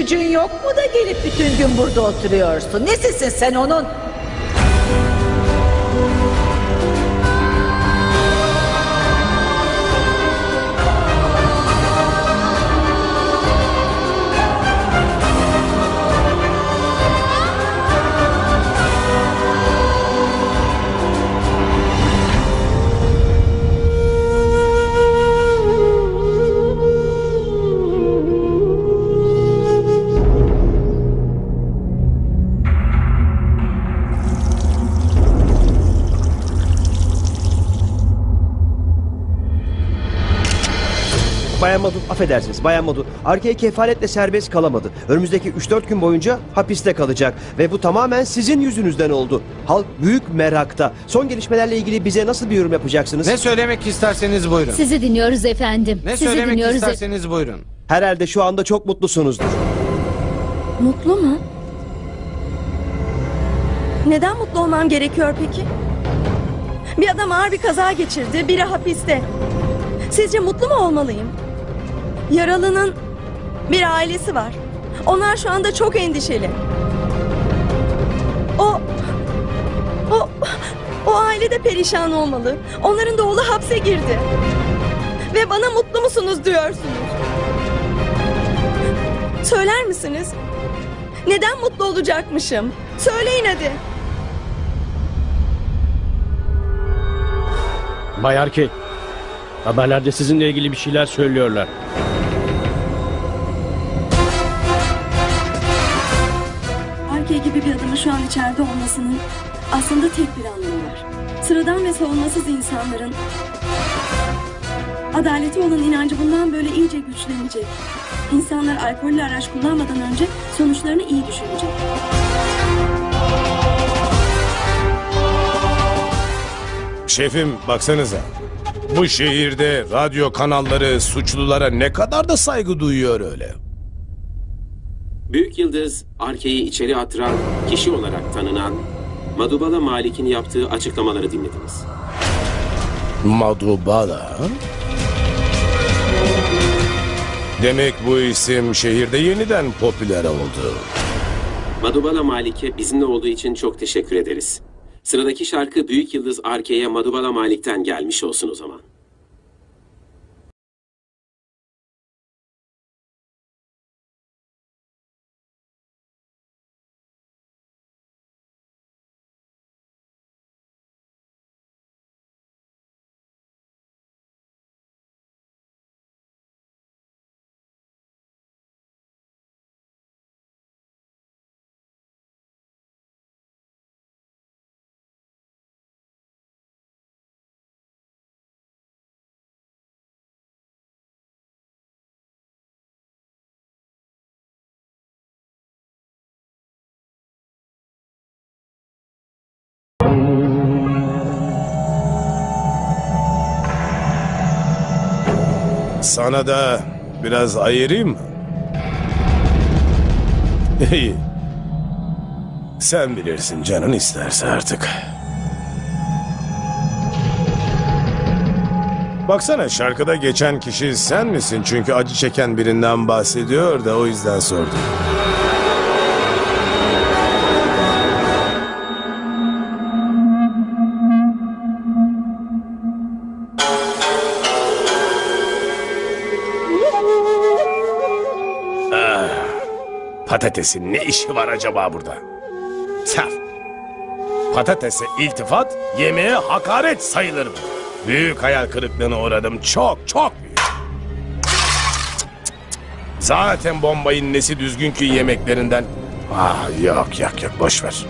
gücün yok mu da gelip bütün gün burada oturuyorsun? Nesisin sen onun? Bayan Madu, affedersiniz Bayan Madu, Arkey kefaletle serbest kalamadı. Önümüzdeki 3-4 gün boyunca hapiste kalacak ve bu tamamen sizin yüzünüzden oldu. Halk büyük merakta. Son gelişmelerle ilgili bize nasıl bir yorum yapacaksınız? Ne söylemek isterseniz buyurun. Sizi dinliyoruz efendim. Ne Sizi söylemek dinliyoruz isterseniz buyurun. Herhalde şu anda çok mutlusunuzdur. Mutlu mu? Neden mutlu olmam gerekiyor peki? Bir adam ağır bir kaza geçirdi, biri hapiste. Sizce mutlu mu olmalıyım? Yaralının bir ailesi var. Onlar şu anda çok endişeli. O aile de perişan olmalı. Onların da oğlu hapse girdi. Ve bana mutlu musunuz diyorsunuz. Söyler misiniz? Neden mutlu olacakmışım? Söyleyin hadi. Bay Arkey, haberlerde sizinle ilgili bir şeyler söylüyorlar. Arkey gibi bir adamın şu an içeride olmasının aslında tek bir anlamı var. Sıradan ve savunmasız insanların adalete olan inancı bundan böyle iyice güçlenecek. İnsanlar alkollü araç kullanmadan önce sonuçlarını iyi düşünecek. Şefim baksanıza. Bu şehirde radyo kanalları suçlulara ne kadar da saygı duyuyor öyle. Büyük Yıldız, Arkey'i içeri attıran kişi olarak tanınan Madubala Malik'in yaptığı açıklamaları dinlediniz. Madubala? Demek bu isim şehirde yeniden popüler oldu. Madubala Malik'e bizimle olduğu için çok teşekkür ederiz. Sıradaki şarkı Büyük Yıldız Arkey'e Madubala Malik'ten gelmiş olsun o zaman. Sana da biraz ayırayım mı? İyi. Sen bilirsin, canın isterse artık. Baksana, şarkıda geçen kişi sen misin? Çünkü acı çeken birinden bahsediyor da o yüzden sordum. Patatesin ne işi var acaba burada? Saf. Patatese iltifat, yemeğe hakaret sayılır mı? Büyük hayal kırıklığına uğradım. Çok büyük. Zaten bombayın nesi düzgün ki yemeklerinden. Yok boş ver.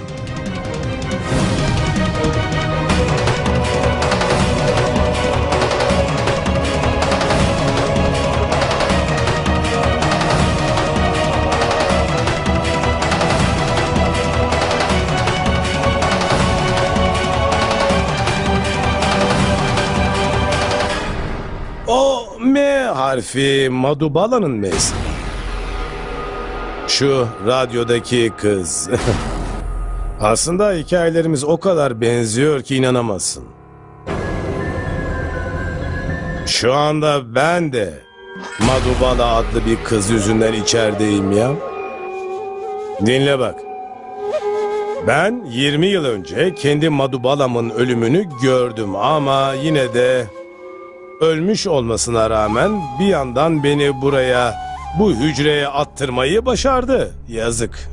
O M harfi Madubala'nın M'si. Şu radyodaki kız. Aslında hikayelerimiz o kadar benziyor ki inanamazsın. Şu anda ben de Madubala adlı bir kız yüzünden içerideyim ya. Dinle bak. Ben 20 yıl önce kendi Madhubalam'ın ölümünü gördüm ama yine de ölmüş olmasına rağmen bir yandan beni buraya, bu hücreye attırmayı başardı. Yazık.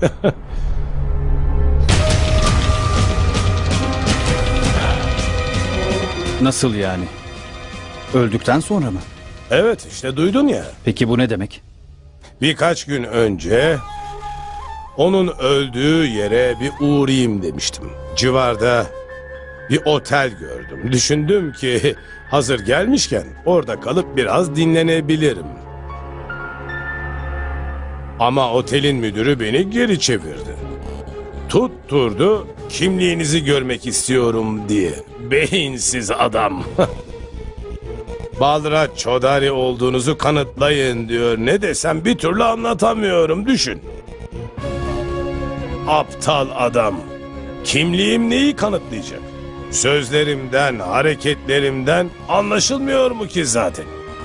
Nasıl yani? Öldükten sonra mı? Evet, işte duydun ya. Peki bu ne demek? Birkaç gün önce onun öldüğü yere bir uğrayayım demiştim. Civarda bir otel gördüm. Düşündüm ki hazır gelmişken orada kalıp biraz dinlenebilirim. Ama otelin müdürü beni geri çevirdi. Tutturdu, kimliğinizi görmek istiyorum diye. Beyinsiz adam. Balra Çodari olduğunuzu kanıtlayın diyor. Ne desem bir türlü anlatamıyorum, düşün. Aptal adam. Kimliğim neyi kanıtlayacak? Sözlerimden, hareketlerimden anlaşılmıyor mu ki zaten?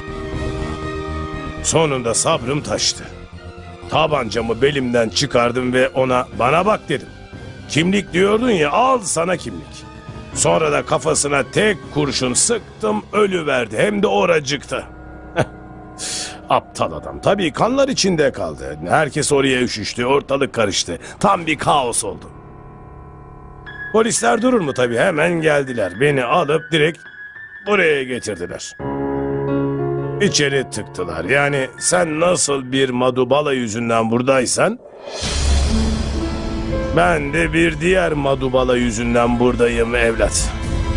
Sonunda sabrım taştı. Tabancamı belimden çıkardım ve ona bana bak dedim. Kimlik diyordun ya, al sana kimlik. Sonra da kafasına tek kurşun sıktım, ölüverdi, hem de oracıkta. Aptal adam. Tabii kanlar içinde kaldı. Herkes oraya üşüştü, ortalık karıştı. Tam bir kaos oldu. Polisler durur mu tabii, hemen geldiler. Beni alıp direkt buraya getirdiler. İçeri tıktılar. Yani sen nasıl bir Madhubala yüzünden buradaysan, ben de bir diğer Madhubala yüzünden buradayım evlat.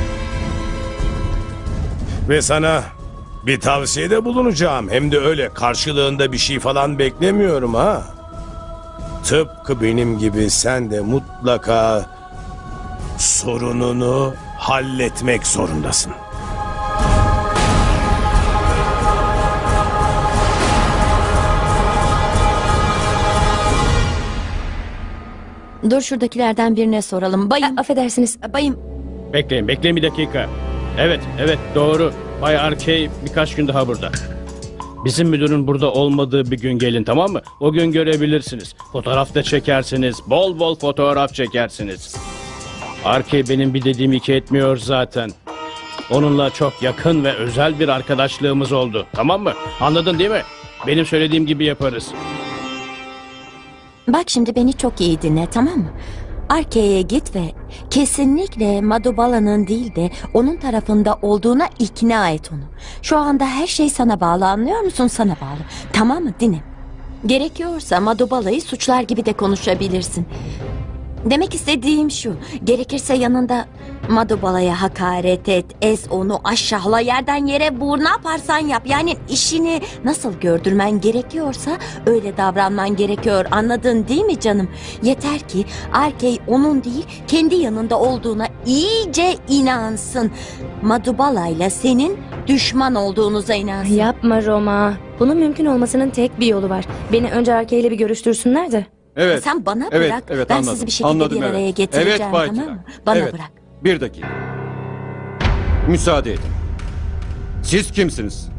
Ve sana bir tavsiyede bulunacağım. Hem de öyle karşılığında bir şey falan beklemiyorum ha. Tıpkı benim gibi sen de mutlaka sorununu halletmek zorundasın. Dur, şuradakilerden birine soralım. Bayım. Affedersiniz. Bayım. Bekleyin bir dakika. Evet doğru. Bay Arkey birkaç gün daha burada. Bizim müdürün burada olmadığı bir gün gelin, tamam mı? O gün görebilirsiniz. Fotoğraf da çekersiniz. Bol bol fotoğraf çekersiniz. Arkey benim bir dediğimi iki etmiyor zaten. Onunla çok yakın ve özel bir arkadaşlığımız oldu. Tamam mı? Anladın değil mi? Benim söylediğim gibi yaparız. Bak şimdi beni çok iyi dinle, tamam mı? Arke'ye git ve kesinlikle Madhubala'nın değil de onun tarafında olduğuna ikna et onu. Şu anda her şey sana bağlı, anlıyor musun? Sana bağlı. Tamam mı? Dinle. Gerekiyorsa Madhubala'yı suçlar gibi de konuşabilirsin. Demek istediğim şu, gerekirse yanında Madhubala'ya hakaret et, ez onu, aşağıla, yerden yere vur, ne yaparsan yap. Yani işini nasıl gördürmen gerekiyorsa öyle davranman gerekiyor, anladın değil mi canım? Yeter ki Arkey onun değil, kendi yanında olduğuna iyice inansın. Madhubala'yla senin düşman olduğunuza inansın. Yapma Roma. Bunun mümkün olmasının tek bir yolu var. Beni önce Arke ile bir görüştürsünler de. Evet. Sen bana Evet, bırak, evet, ben anladım. sizi bir şekilde Anladım, bir araya evet. getireceğim, Evet, Bay tamam Kirak. mı? Bana Evet. bırak. Bir dakika. Müsaade edin. Siz kimsiniz?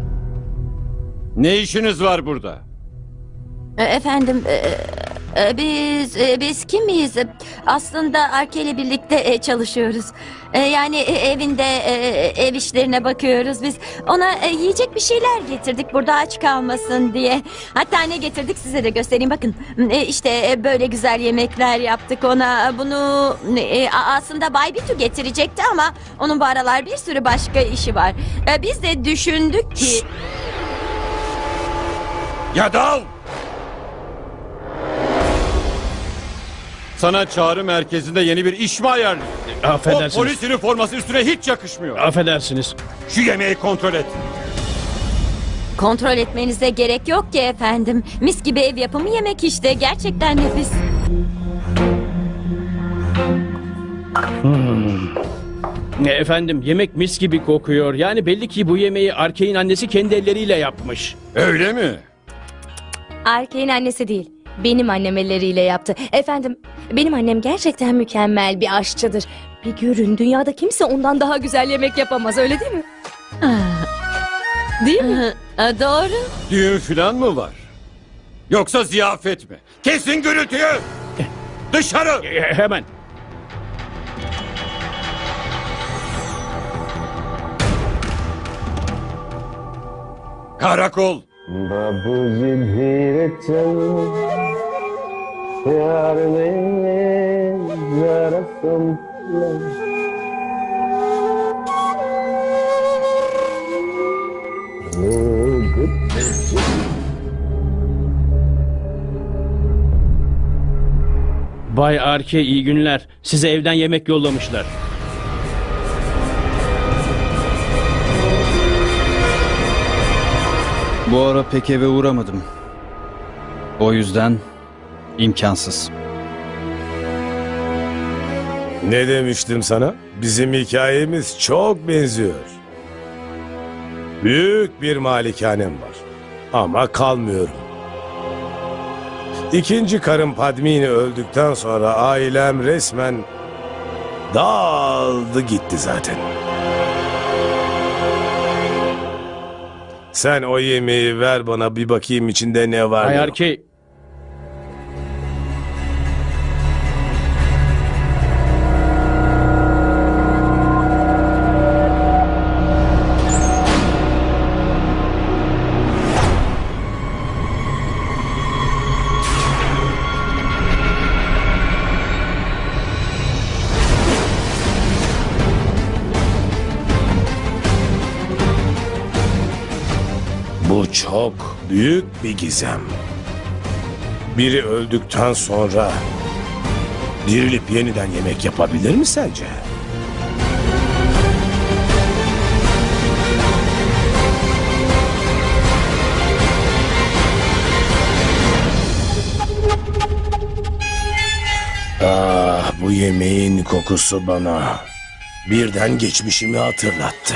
Ne işiniz var burada? Efendim, biz kimiz? Aslında Arke ile birlikte çalışıyoruz. Yani evinde ev işlerine bakıyoruz biz. Ona yiyecek bir şeyler getirdik burada aç kalmasın diye. Hatta ne getirdik size de göstereyim, bakın. İşte böyle güzel yemekler yaptık ona. Bunu aslında Bay Bitu getirecekti ama onun bu aralar bir sürü başka işi var. Biz de düşündük ki... Yadav! Sana çağrı merkezinde yeni bir iş mi ayarlıyor? O Affedersiniz. polis üniforması üstüne hiç yakışmıyor. Affedersiniz. Şu yemeği kontrol et. Kontrol etmenize gerek yok ki efendim. Mis gibi ev yapımı yemek işte. Gerçekten nefis. Efendim, yemek mis gibi kokuyor. Yani belli ki bu yemeği Arkey'in annesi kendi elleriyle yapmış. Öyle mi? Arke'nin annesi değil. Benim annem elleriyle yaptı. Efendim, benim annem gerçekten mükemmel bir aşçıdır. Bir görün, dünyada kimse ondan daha güzel yemek yapamaz, öyle değil mi? Değil mi? Doğru. Düğün falan mı var? Yoksa ziyafet mi? Kesin gürültüyü! Dışarı! Hemen. Karakol! बाबूजी धीरे चलो प्यार में जरा संभलो Bay Arke iyi günler. Size evden yemek yollamışlar. Bu ara pek eve uğramadım. O yüzden imkansız. Ne demiştim sana? Bizim hikayemiz çok benziyor. Büyük bir malikanem var. Ama kalmıyorum. İkinci karım Padmini öldükten sonra ailem resmen dağıldı gitti zaten. Sen o yemeği ver bana bir bakayım içinde ne var. Bay Arke... Bu çok büyük bir gizem. Biri öldükten sonra dirilip yeniden yemek yapabilir mi sence? Ah, bu yemeğin kokusu bana birden geçmişimi hatırlattı.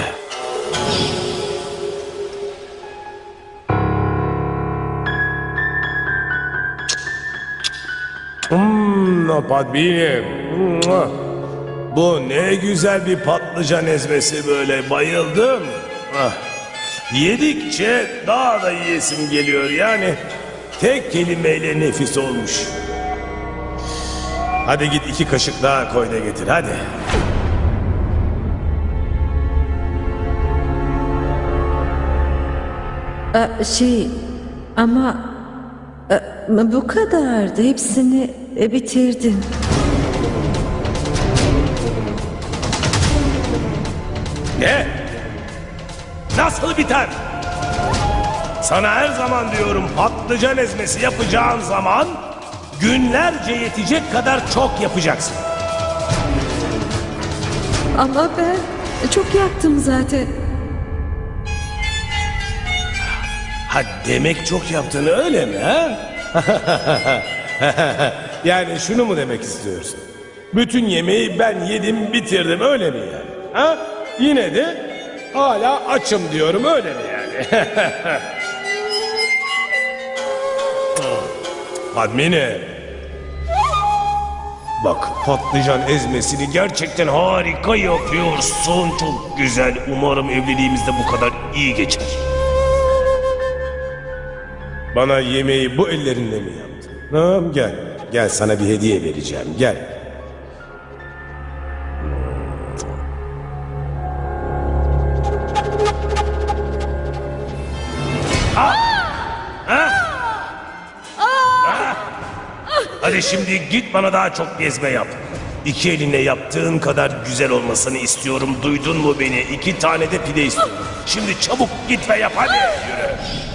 Padmini. Bu ne güzel bir patlıcan ezmesi böyle, bayıldım. Yedikçe daha da yiyesim geliyor yani. Tek kelimeyle nefis olmuş. Hadi git 2 kaşık daha koy da getir hadi. Ama bu kadardı. Hepsini bitirdim. Ne? Nasıl biter? Sana her zaman diyorum, patlıcan ezmesi yapacağın zaman günlerce yetecek kadar çok yapacaksın. Ama ben çok yaptım zaten. Ha, demek çok yaptığını öyle mi ha? Yani şunu mu demek istiyorsun? Bütün yemeği ben yedim bitirdim öyle mi yani? Ha? Yine de hala açım diyorum öyle mi yani? Padmini. Bak, patlıcan ezmesini gerçekten harika yapıyorsun. Çok güzel. Umarım evliliğimizde bu kadar iyi geçer. Bana yemeği bu ellerinle mi yaptın? Tamam, gel. Gel, sana bir hediye vereceğim. Gel. Hadi şimdi git bana daha çok gezme yap. 2 elinle yaptığın kadar güzel olmasını istiyorum. Duydun mu beni? 2 tane de pide istiyorum. Şimdi çabuk git ve yap hadi. Yürü.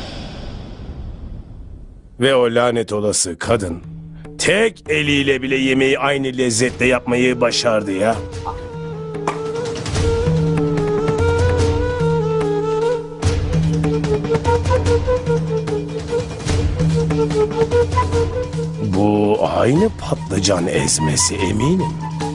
Ve o lanet olası kadın tek eliyle bile yemeği aynı lezzette yapmayı başardı ya. Bu aynı patlıcan ezmesi, eminim.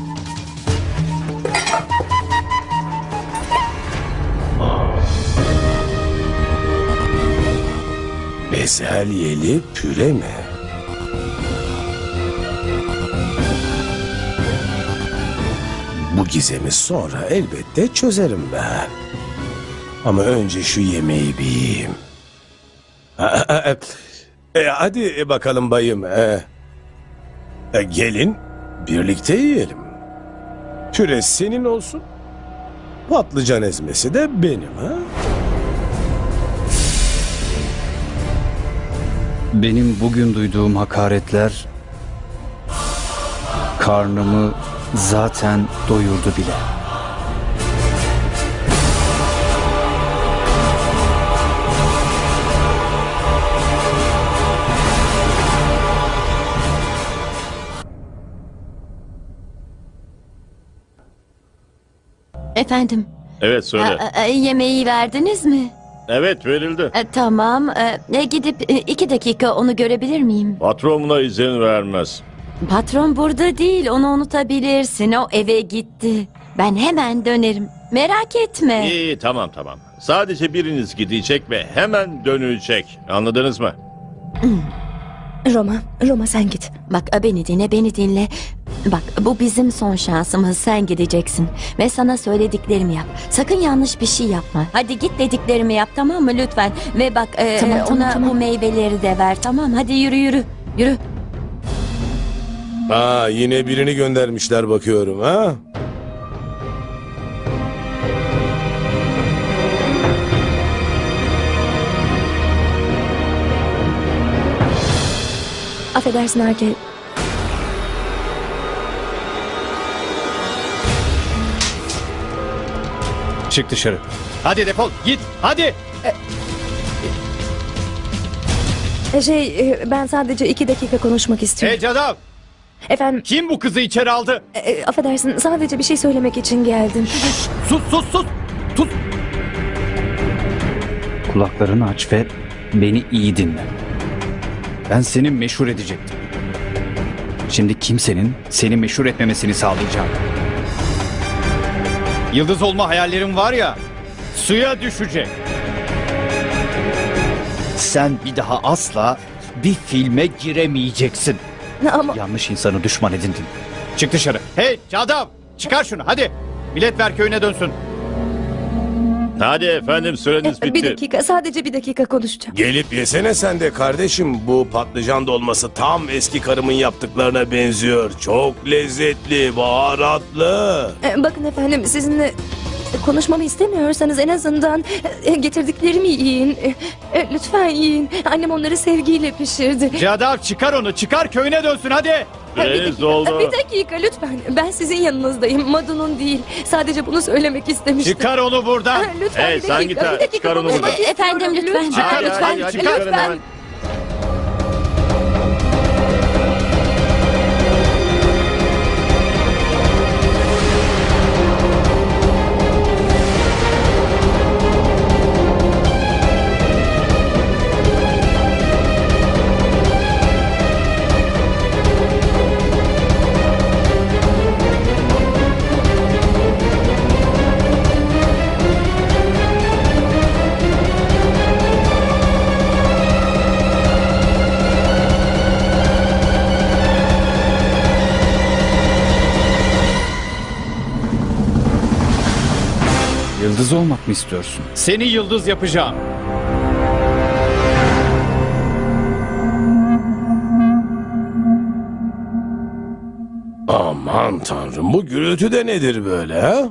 Bezelyeli püre mi? Bu gizemi sonra elbette çözerim ben. Ama önce şu yemeği bir yiyeyim. Hadi bakalım bayım. Gelin birlikte yiyelim. Püre senin olsun. Patlıcan ezmesi de benim ha. Benim bugün duyduğum hakaretler karnımı zaten doyurdu bile. Efendim, Evet söyle. yemeği verdiniz mi? Evet verildi. Tamam, gidip 2 dakika onu görebilir miyim? Patronuna izin vermez. Patron burada değil, onu unutabilirsin. O eve gitti. Ben hemen dönerim. Merak etme. İyi tamam. Sadece biriniz gidecek ve hemen dönecek. Anladınız mı? Roma sen git. Bak beni dinle. Bak bu bizim son şansımız. Sen gideceksin. Ve sana söylediklerimi yap. Sakın yanlış bir şey yapma. Hadi git dediklerimi yap, tamam mı lütfen? Ve bak ona bu meyveleri de ver, tamam. Hadi yürü. Yine birini göndermişler bakıyorum ha. Affedersin Arkey. Çık dışarı. Hadi defol git hadi. Ben sadece 2 dakika konuşmak istiyorum. Hey Cadav, Efendim, kim bu kızı içeri aldı? affedersin, sadece bir şey söylemek için geldim. Sus. Kulaklarını aç ve beni iyi dinle. Ben seni meşhur edecektim. Şimdi kimsenin seni meşhur etmemesini sağlayacağım. Yıldız olma hayallerim var ya, suya düşecek. Sen bir daha asla bir filme giremeyeceksin. Ama Yanlış insanı düşman edindin. Çık dışarı. Hey adam, çıkar şunu hadi. Millet ver köyüne dönsün. Hadi efendim süreniz bitti. bir dakika, sadece 1 dakika konuşacağım. Gelip yesene sen de kardeşim. Bu patlıcan dolması tam eski karımın yaptıklarına benziyor. Çok lezzetli, baharatlı. Bakın efendim, sizinle konuşmamı istemiyorsanız en azından getirdiklerimi yiyin. Lütfen yiyin. Annem onları sevgiyle pişirdi. Cadav çıkar onu, çıkar köyüne dönsün hadi. Süreniz doldu. Bir dakika lütfen. Ben sizin yanınızdayım. Madu'nun değil. Sadece bunu söylemek istemiştim. Çıkar onu buradan. Lütfen Hey, bir sen dakika. git ha. Bir dakika Çıkar onu konuşmak buradan. istiyorum. Efendim lütfen. Çıkar, Hadi, çıkarın hemen. Yıldız olmak mı istiyorsun? Seni yıldız yapacağım. Aman tanrım, bu gürültü de nedir böyle ha?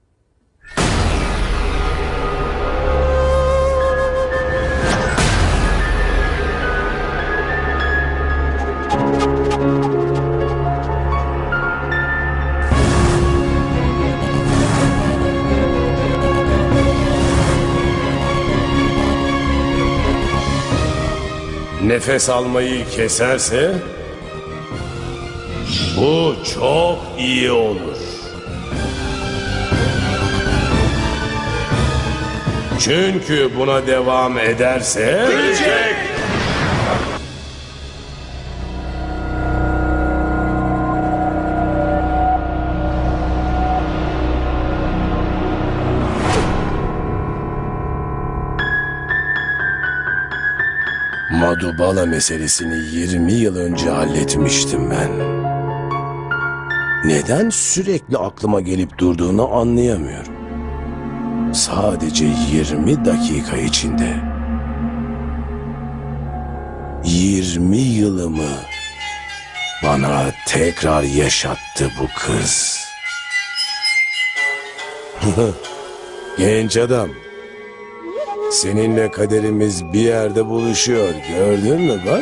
Nefes almayı keserse bu çok iyi olur. Çünkü buna devam ederse ölecek. Madubala meselesini 20 yıl önce halletmiştim ben. Neden sürekli aklıma gelip durduğunu anlayamıyorum. Sadece 20 dakika içinde 20 yılımı bana tekrar yaşattı bu kız. Genç adam. Seninle kaderimiz bir yerde buluşuyor. Gördün mü bak?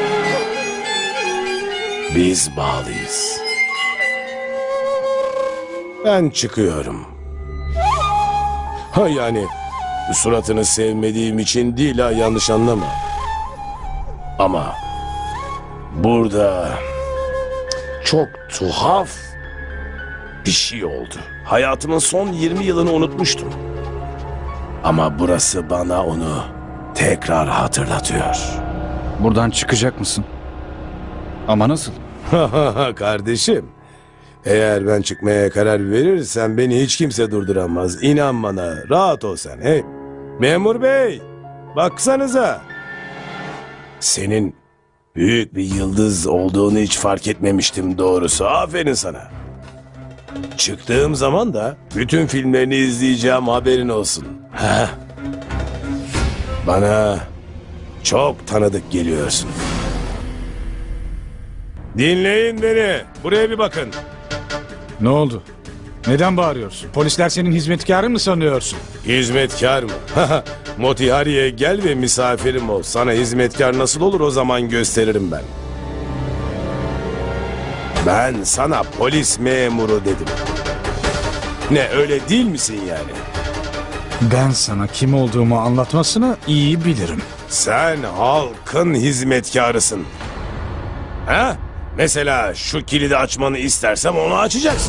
Biz bağlıyız. Ben çıkıyorum. Ha yani suratını sevmediğim için değil ha, yanlış anlama. Ama burada çok tuhaf bir şey oldu. Hayatımın son 20 yılını unutmuştum. Ama burası bana onu tekrar hatırlatıyor. Buradan çıkacak mısın? Ama nasıl? Kardeşim, eğer ben çıkmaya karar verirsem beni hiç kimse durduramaz. İnan bana, rahat ol sen. Hey, memur bey, baksanıza. Senin büyük bir yıldız olduğunu hiç fark etmemiştim doğrusu. Aferin sana. Çıktığım zaman da bütün filmlerini izleyeceğim, haberin olsun. Ha? Bana çok tanıdık geliyorsun. Dinleyin beni. Buraya bir bakın. Ne oldu? Neden bağırıyorsun? Polisler senin hizmetkarın mı sanıyorsun? Hizmetkar mı? Motihari'ye gel ve misafirim ol. Sana hizmetkar nasıl olur o zaman gösteririm ben. Ben sana polis memuru dedim. Ne, öyle değil misin yani? Ben sana kim olduğumu anlatmasını iyi bilirim. Sen halkın hizmetkarısın. Ha? Mesela şu kilidi açmanı istersem onu açacaksın.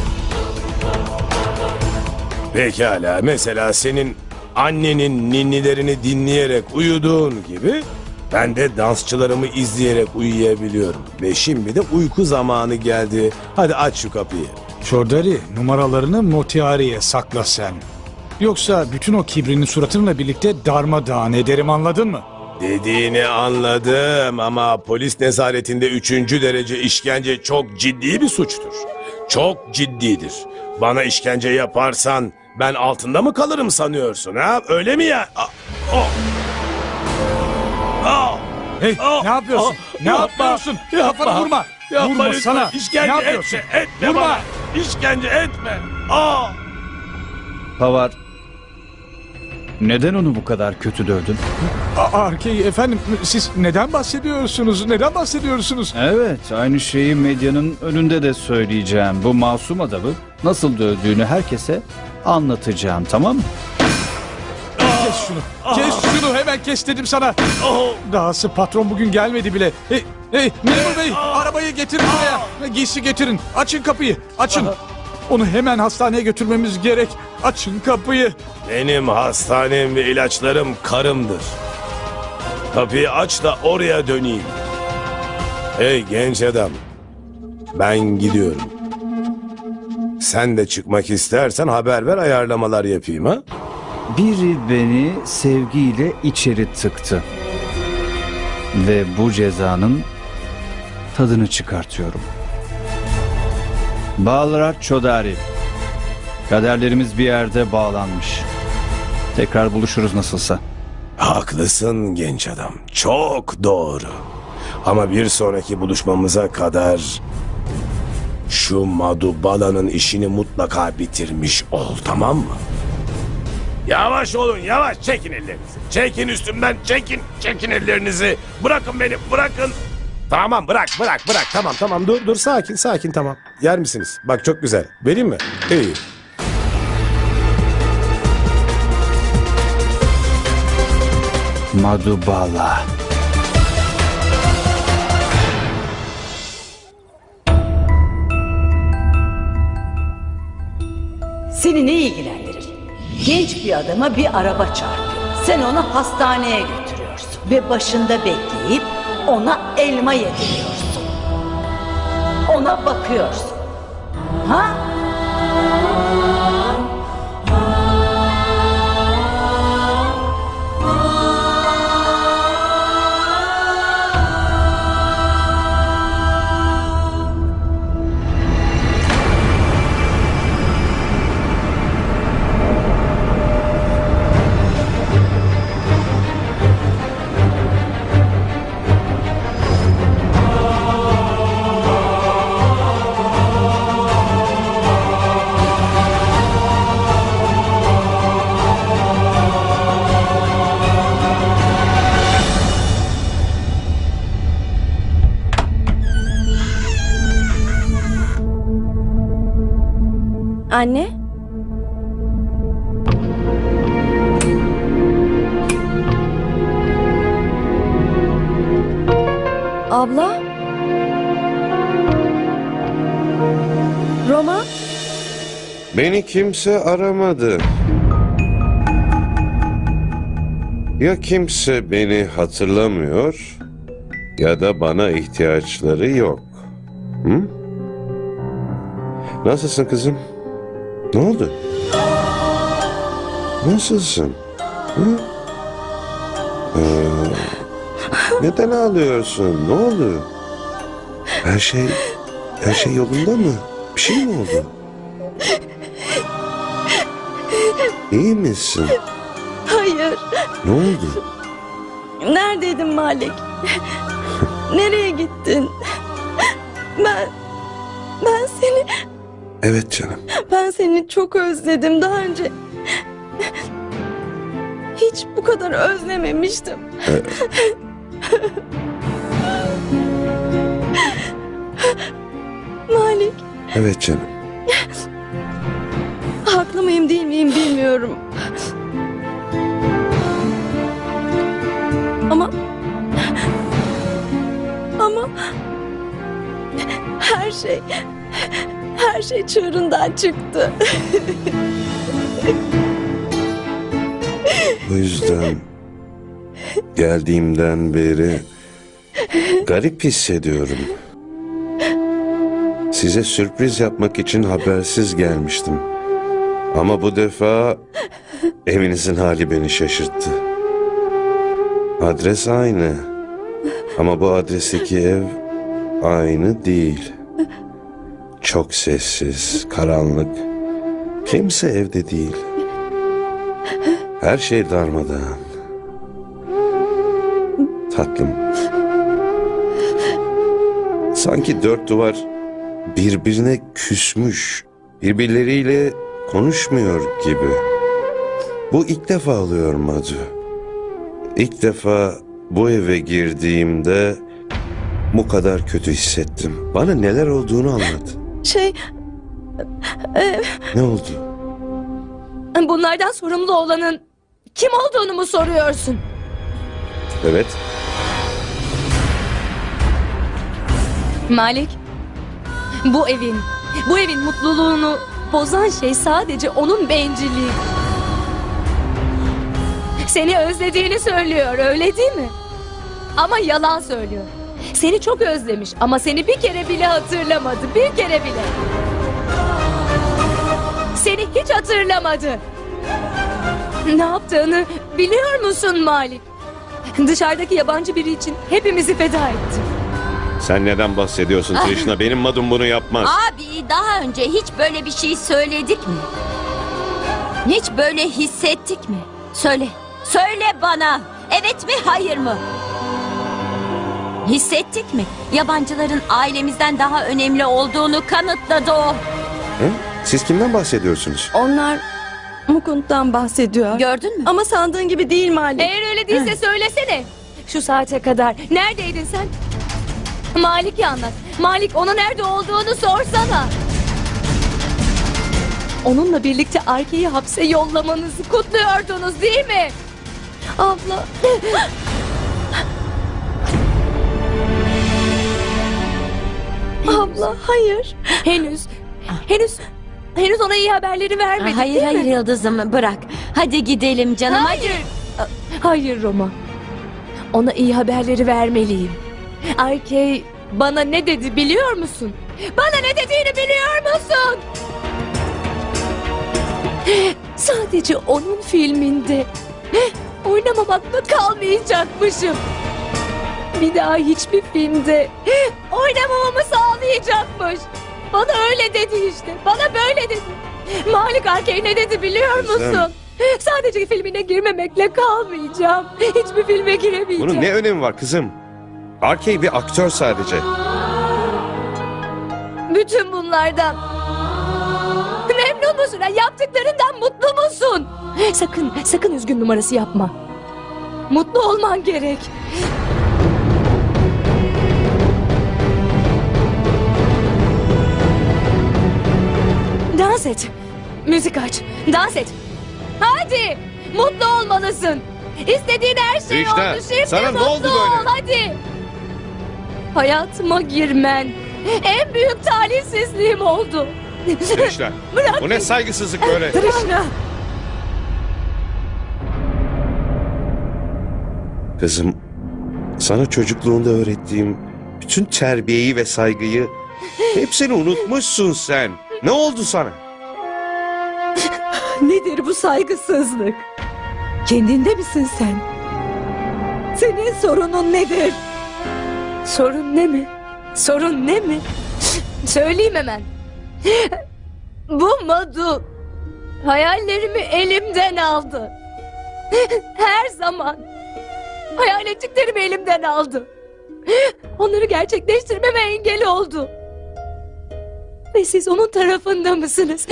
Pekala, mesela senin annenin ninnilerini dinleyerek uyuduğun gibi ben de dansçılarımı izleyerek uyuyabiliyorum. Ve şimdi de uyku zamanı geldi. Hadi aç şu kapıyı. Çodari, numaralarını Motihari'ye sakla sen. Yoksa bütün o kibrinin suratınla birlikte darmadağın ederim, anladın mı? Dediğini anladım ama polis nezaretinde 3. derece işkence çok ciddi bir suçtur. Çok ciddidir. Bana işkence yaparsan ben altında mı kalırım sanıyorsun ha? Öyle mi ya? Hey, ne yapıyorsun? Ne yapıyorsun? Kafanı vurma. Vurma lütfen. sana. İşkence Ne yapıyorsun? etme Vurma. bana. İşkence etme. Pavar, neden onu bu kadar kötü dövdün? Arkey efendim, siz neden bahsediyorsunuz? Neden bahsediyorsunuz? Evet, aynı şeyi medyanın önünde de söyleyeceğim. Bu masum adamı nasıl dövdüğünü herkese anlatacağım, tamam mı? Kes şunu. Kes şunu, hemen kes dedim sana. Dahası patron bugün gelmedi bile. Hey memur bey, arabayı getirin buraya. Giysi getirin. Açın kapıyı. Açın. Onu hemen hastaneye götürmemiz gerek. Açın kapıyı. Benim hastanem ve ilaçlarım karımdır. Kapıyı aç da oraya döneyim. Hey genç adam. Ben gidiyorum. Sen de çıkmak istersen haber ver, ayarlamalar yapayım ha. Biri beni sevgiyle içeri tıktı. Ve bu cezanın tadını çıkartıyorum. Balrat Çodari. Kaderlerimiz bir yerde bağlanmış. Tekrar buluşuruz nasılsa. Haklısın genç adam. Çok doğru. Ama bir sonraki buluşmamıza kadar şu Madhubala'nın işini mutlaka bitirmiş ol, tamam mı? Yavaş olun, yavaş. Çekin ellerinizi. Çekin üstümden, çekin. Çekin ellerinizi. Bırakın beni, bırakın. Tamam, bırak. Tamam, dur, sakin, tamam. Yer misiniz? Bak çok güzel. Vereyim mi? İyi. Madhubala. Seni ne ilgilendirir? Genç bir adama bir araba çarpıyor. Sen onu hastaneye götürüyorsun. Ve başında bekleyip ona elma yediriyorsun. Ona bakıyorsun. Ha? Anne? Abla? Roma? Beni kimse aramadı. Ya kimse beni hatırlamıyor ya da bana ihtiyaçları yok. Hı? Nasılsın kızım? Ne oldu? Nasılsın? Hı? Neden ağlıyorsun? Ne oldu? Her şey yolunda mı? Bir şey mi oldu? İyi misin? Hayır. Ne oldu? Neredeydin Malik? Nereye gittin? Ben seni... Evet canım. Ben seni çok özledim. Daha önce... Hiç bu kadar özlememiştim. Malik, Evet canım. haklı mıyım değil miyim bilmiyorum. Ama her şey çığırından çıktı. O yüzden geldiğimden beri garip hissediyorum. Size sürpriz yapmak için habersiz gelmiştim. Ama bu defa evinizin hali beni şaşırttı. Adres aynı. Ama bu adresteki ev aynı değil. Çok sessiz, karanlık. Kimse evde değil. Her şey darmadağın. Tatlım. Sanki dört duvar birbirine küsmüş, birbirleriyle konuşmuyor gibi. Bu ilk defa oluyor Madu. İlk defa bu eve girdiğimde bu kadar kötü hissettim. Bana neler olduğunu anlat. Ne oldu? Bunlardan sorumlu olanın kim olduğunu mu soruyorsun? Evet. Malik, bu evin mutluluğunu bozan şey sadece onun bencilliği. Seni özlediğini söylüyor, öyle değil mi? Ama yalan söylüyor. Seni çok özlemiş ama seni bir kere bile hatırlamadı, bir kere bile. Seni hiç hatırlamadı. Ne yaptığını biliyor musun Malik? Dışarıdaki yabancı biri için hepimizi feda etti. Sen neden bahsediyorsun Trishna? Benim Madum bunu yapmaz. Abi daha önce hiç böyle bir şey söyledik mi? Hiç böyle hissettik mi? Söyle. Söyle bana. Evet mi hayır mı? Hissettik mi? Yabancıların ailemizden daha önemli olduğunu kanıtladı o. Hı? Siz kimden bahsediyorsunuz? Onlar Mukund'dan bahsediyor. Gördün mü? Ama sandığın gibi değil Malik. Eğer öyle değilse söylesene. Şu saate kadar neredeydin sen? Malik'i anlat. Malik ona nerede olduğunu sorsana. Onunla birlikte Arke'yi hapse yollamanızı kutluyordunuz değil mi? Abla. Abla hayır. Henüz ona iyi haberleri vermedik Hayır değil hayır mi? Yıldızım bırak. Hadi gidelim canım. Hayır. Hayır Roma. Ona iyi haberleri vermeliyim. Arke bana ne dedi biliyor musun? Bana ne dediğini biliyor musun? Sadece onun filminde oynamamakla kalmayacakmışım. Bir daha hiçbir filmde oynamamamı sağlayacakmış. Bana öyle dedi işte. Bana böyle dedi. Malik Arke'ye ne dedi biliyor musun? Sadece filmine girmemekle kalmayacağım. Hiçbir filme giremeyeceğim. Bunun ne önemi var kızım? Arkey bir aktör sadece. Bütün bunlardan memnun musun? Yaptıklarından mutlu musun? Sakın üzgün numarası yapma. Mutlu olman gerek. Dans et. Müzik aç. Dans et. Hadi. Mutlu olmalısın. İstediğin her şey Rişna, oldu. Şimdi sana ne mutlu oldu ol. böyle? Hadi. Hayatıma girmen en büyük talihsizliğim oldu. Rişna, Bırak bu ne beni. saygısızlık böyle? Trishna. Kızım, sana çocukluğunda öğrettiğim bütün terbiyeyi ve saygıyı hepsini unutmuşsun sen. Ne oldu sana? Nedir bu saygısızlık? Kendinde misin sen? Senin sorunun nedir? Sorun ne mi? Sorun ne mi? Söyleyeyim hemen. Bu Madu hayallerimi elimden aldı. Her zaman hayal ettiklerimi elimden aldı. Onları gerçekleştirmeme engel oldu. Ve siz onun tarafında mısınız?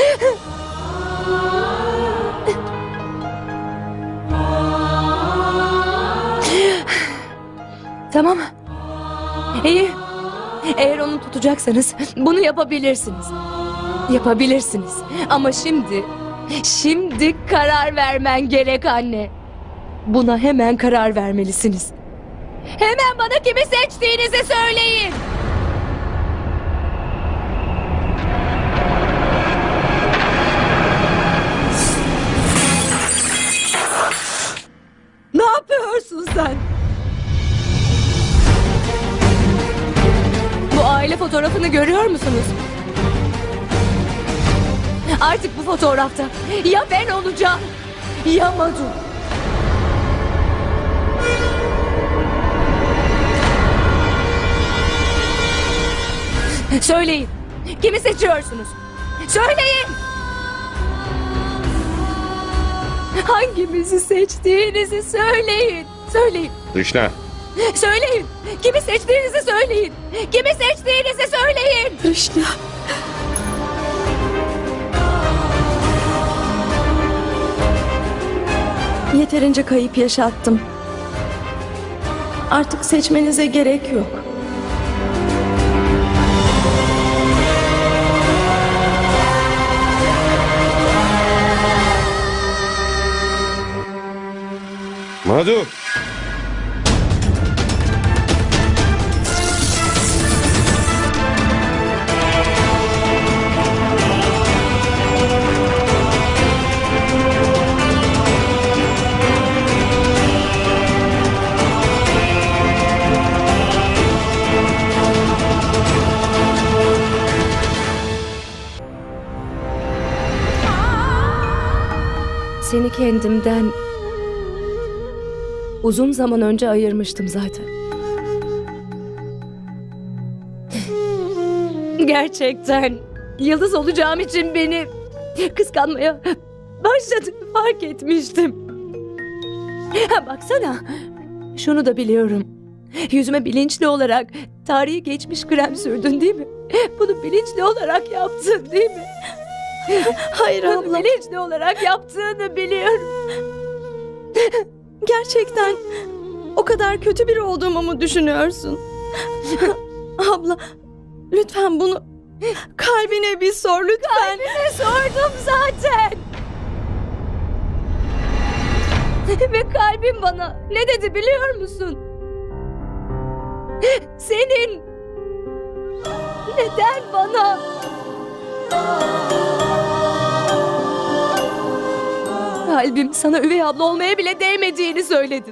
Tamam. İyi. Eğer onu tutacaksanız bunu yapabilirsiniz. Yapabilirsiniz. Ama şimdi karar vermen gerek anne. Buna hemen karar vermelisiniz. Hemen bana kimi seçtiğinizi söyleyin. Ne yapıyorsun sen? Bu aile fotoğrafını görüyor musunuz? Artık bu fotoğrafta ya ben olacağım ya Madu. Söyleyin. Kimi seçiyorsunuz? Söyleyin. Hangimizi seçtiğinizi söyleyin. Söyleyin. Rişna, Söyleyin. Kimi seçtiğinizi söyleyin. Kimi seçtiğinizi söyleyin. Trishna. Yeterince kayıp yaşattım. Artık seçmenize gerek yok. Madu. Seni kendimden uzun zaman önce ayırmıştım zaten. Gerçekten yıldız olacağım için beni kıskanmaya başladığını fark etmiştim. Ha, baksana, şunu da biliyorum. Yüzüme bilinçli olarak tarihi geçmiş krem sürdün değil mi? Bunu bilinçli olarak yaptın değil mi? Hayır Bunu abla. bilinçli olarak yaptığını biliyorum. Gerçekten o kadar kötü biri olduğumu mu düşünüyorsun? Abla, lütfen bunu kalbine bir sor lütfen. Kalbime sordum zaten. Ve kalbim bana ne dedi biliyor musun? Senin neden bana kalbim sana üvey abla olmaya bile değmediğini söyledi.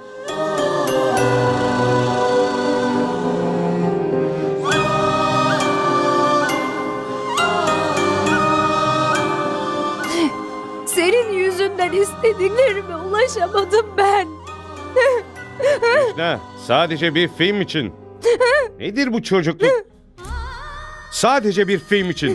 Senin yüzünden istediklerime ulaşamadım ben. Rişna, sadece bir film için. Nedir bu çocukluk? Sadece bir film için.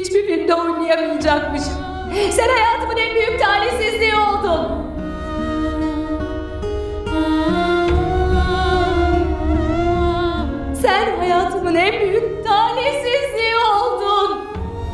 hiçbir filmde oynayamayacakmışım. Sen hayatımın en büyük talihsizliği oldun. Sen hayatımın en büyük talihsizliği oldun.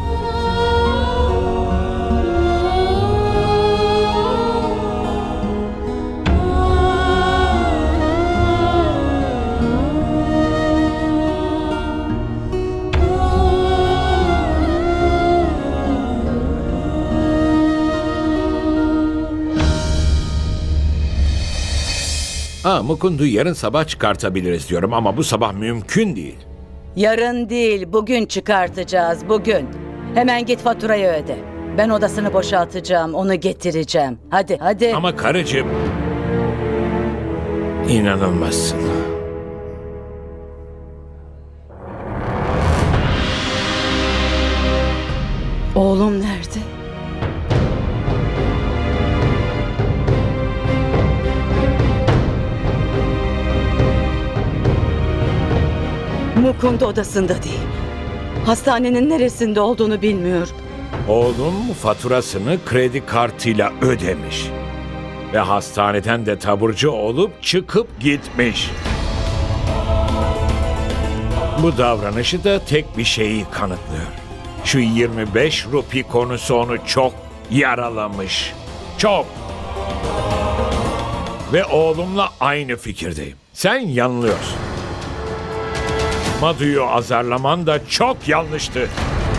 Mukundu yarın sabah çıkartabiliriz diyorum ama bu sabah mümkün değil. Yarın değil, bugün çıkartacağız, bugün. Hemen git faturayı öde. Ben odasını boşaltacağım, onu getireceğim. Hadi, hadi. Ama karıcığım... İnanılmazsın. Oğlum nerede? Mukund odasında değil. Hastanenin neresinde olduğunu bilmiyorum. Oğlum faturasını kredi kartıyla ödemiş. Ve hastaneden de taburcu olup çıkıp gitmiş. Bu davranışı da tek bir şeyi kanıtlıyor. Şu 25 rupi konusu onu çok yaralamış. Çok. Ve oğlumla aynı fikirdeyim. Sen yanılıyorsun. Madu'yu azarlaman da çok yanlıştı.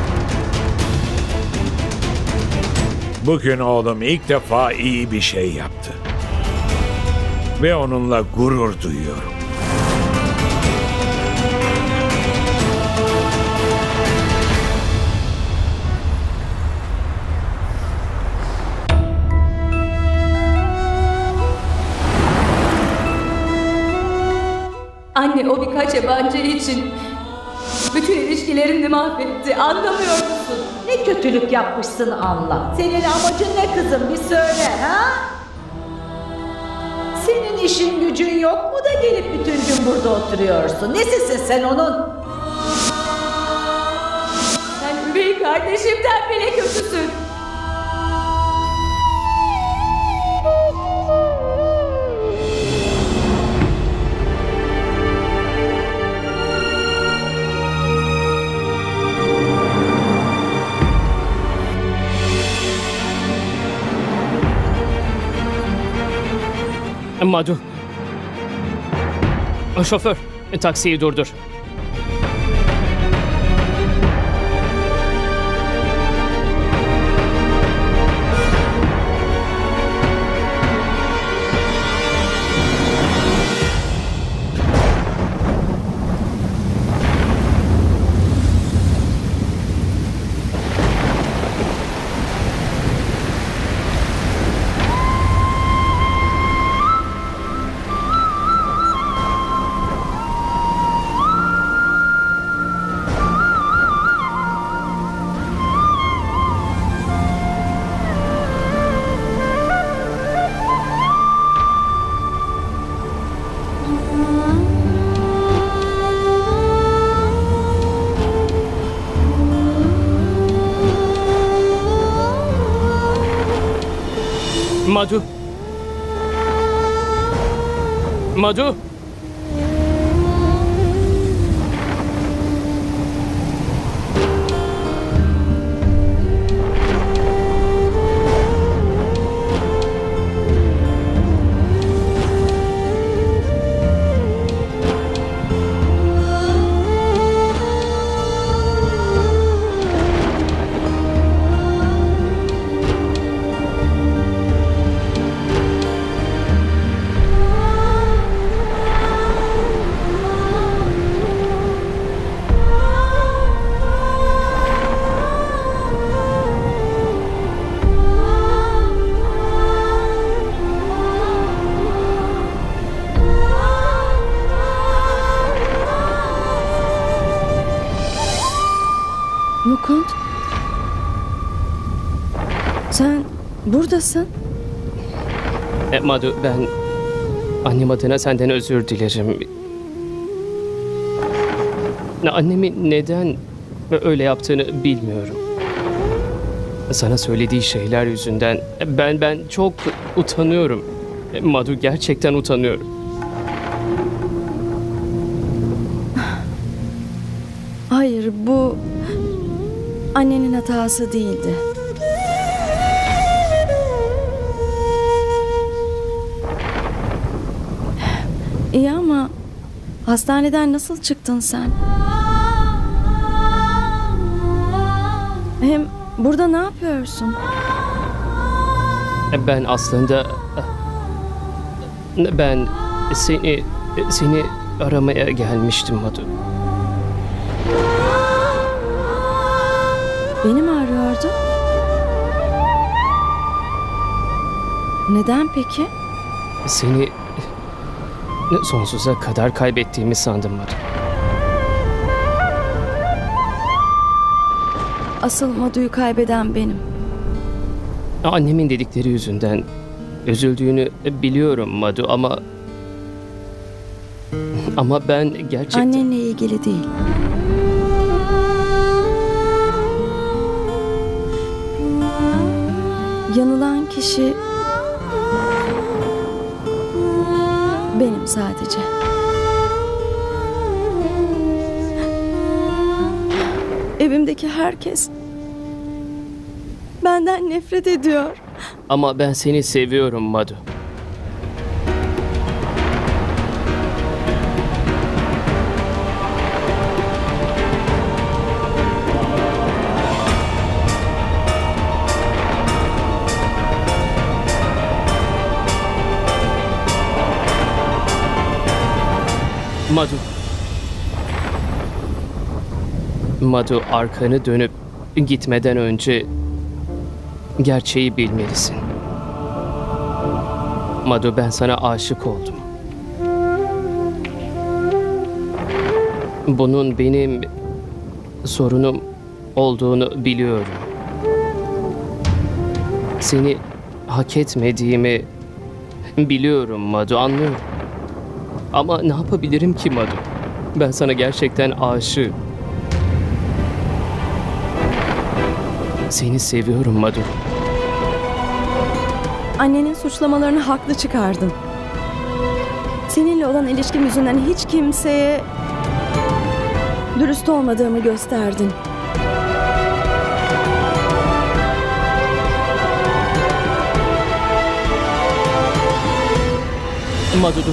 Bugün oğlum ilk defa iyi bir şey yaptı. Ve onunla gurur duyuyorum. Anne o birkaç yabancı için bütün ilişkilerini mahvetti. Anlamıyor musun? Ne kötülük yapmışsın anla. Senin amacın ne kızım bir söyle ha? Senin işin gücün yok mu da gelip bütün gün burada oturuyorsun? Nesisin sen onun? Sen üvey kardeşimden bile kötüsün. Madu. Şoför, taksiyi durdur. Madu. Madu. Mukund. Sen buradasın. Madu, ben annem adına senden özür dilerim. Annemin neden öyle yaptığını bilmiyorum. Sana söylediği şeyler yüzünden ben çok utanıyorum. Madu, gerçekten utanıyorum. Hayır, bu annenin hatası değildi. İyi ama hastaneden nasıl çıktın sen? Hem burada ne yapıyorsun? Ben aslında... Ben seni aramaya gelmiştim Madu. Beni mi arıyordun? Neden peki? Seni sonsuza kadar kaybettiğimi sandım Madu. Asıl Madu'yu kaybeden benim. Annemin dedikleri yüzünden üzüldüğünü biliyorum Madu ama ben gerçekten... Annenle ilgili değil. Yanılan kişi benim sadece. Evimdeki herkes benden nefret ediyor. Ama ben seni seviyorum Madu. Madu, arkanı dönüp gitmeden önce gerçeği bilmelisin. Madu, ben sana aşık oldum. Bunun benim sorunum olduğunu biliyorum. Seni hak etmediğimi biliyorum Madu, anlıyorum. Ama ne yapabilirim ki Madu? Ben sana gerçekten aşığım. Seni seviyorum Madu. Annenin suçlamalarını haklı çıkardın. Seninle olan ilişkim yüzünden hiç kimseye dürüst olmadığımı gösterdin. Madu, dur.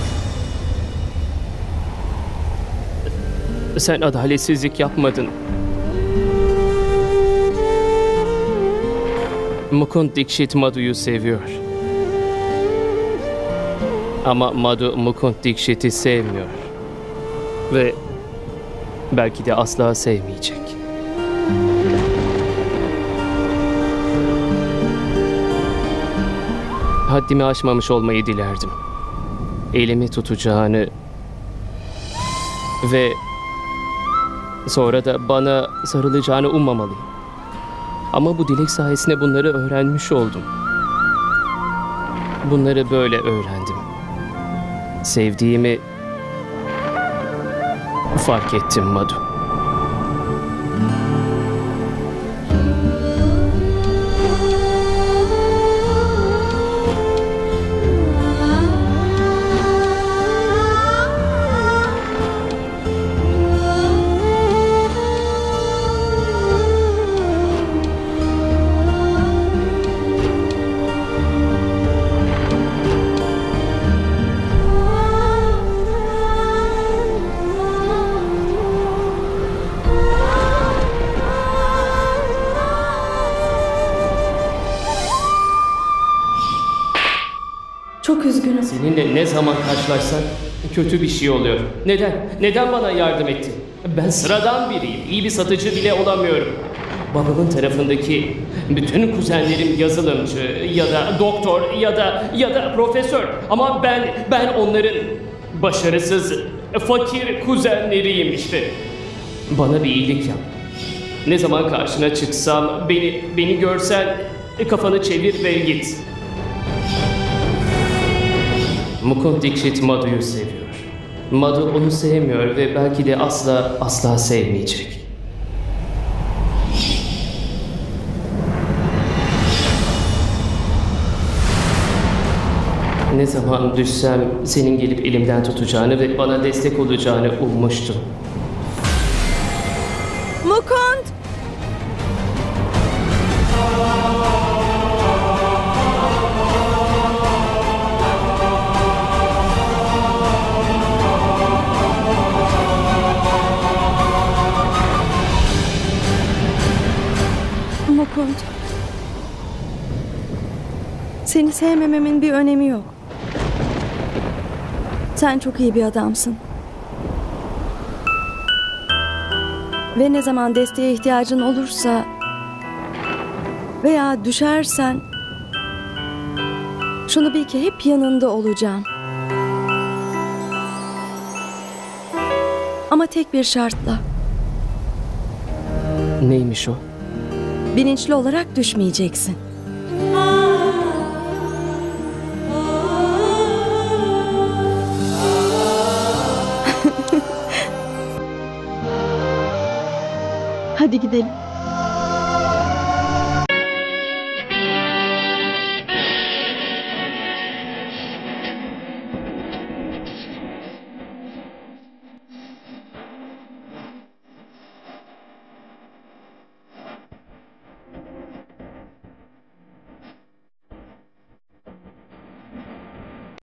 Sen adaletsizlik yapmadın. Mukund Dikshit Madu'yu seviyor. Ama Madu Mukund Dikshit'i sevmiyor. Ve belki de asla sevmeyecek. Haddimi aşmamış olmayı dilerdim. Elimi tutacağını ve sonra da bana sarılacağını ummamalıyım. Ama bu dilek sayesinde bunları öğrenmiş oldum. Bunları böyle öğrendim. Sevdiğimi fark ettim Madu. Çok üzgünüm. Seninle ne zaman karşılaşsak kötü bir şey oluyor. Neden? Neden bana yardım ettin? Ben sıradan biriyim. İyi bir satıcı bile olamıyorum. Babamın tarafındaki bütün kuzenlerim yazılımcı ya da doktor ya da profesör. Ama ben onların başarısız, fakir kuzenleriyim işte. Bana bir iyilik yap. Ne zaman karşına çıksam, beni görsen kafanı çevir ve git. Mukund Dikshit Madu'yu seviyor. Madu onu sevmiyor ve belki de asla sevmeyecek. Ne zaman düşsem senin gelip elimden tutacağını ve bana destek olacağını ummuştum. Mukund! Mukund. Seni sevmememin bir önemi yok. Sen çok iyi bir adamsın. Ve ne zaman desteğe ihtiyacın olursa veya düşersen şunu bil ki hep yanında olacağım. Ama tek bir şartla. Neymiş o? Bilinçli olarak düşmeyeceksin. Hadi gidelim.